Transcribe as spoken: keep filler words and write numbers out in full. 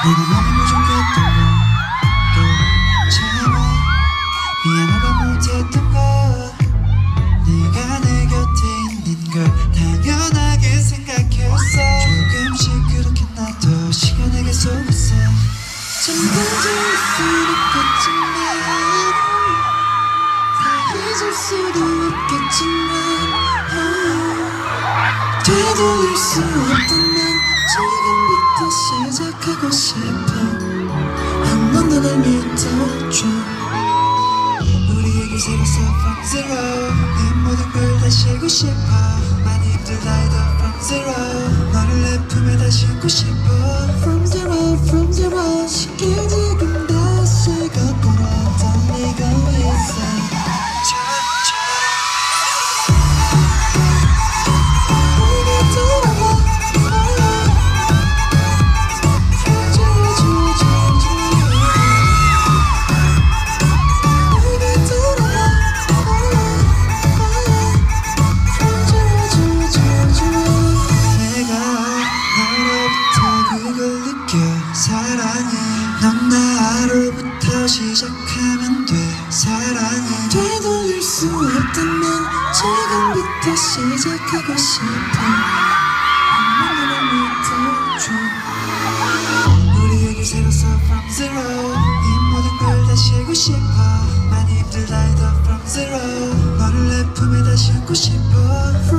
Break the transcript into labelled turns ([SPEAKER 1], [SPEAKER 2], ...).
[SPEAKER 1] 내가 많이 부족했던 걸또 참아 미안하다 못했던 걸 네가 내 곁에 있는 걸 당연하게 생각했어 조금씩 그렇게 나도 시간에 계속 있어 잠깐질 수도 있겠지만 다 잊을 수도 있겠지만 oh. 되돌릴 수 없다면 지금부터 시작하고 싶어 한 번 더 날 믿어줘 우리에게 새로서 from zero 내 모든 걸 다시 하고 싶어 많이 힘들다 해도 from zero 너를 내 품에 다시 안고 싶어 from zero from zero 쉽게 지금 다시 거꾸로 어떤 네가 왜 있어 넌 나로부터 시작하면 돼 사랑해 되돌릴 수 없다면 지금부터 시작하고 싶어 한번더 믿어줘 우리에게 새로서 from zero 이 모든 걸 다시 하고 싶어 많이 힘들다 해도 from zero 너를 내 품에 다시 안고 싶어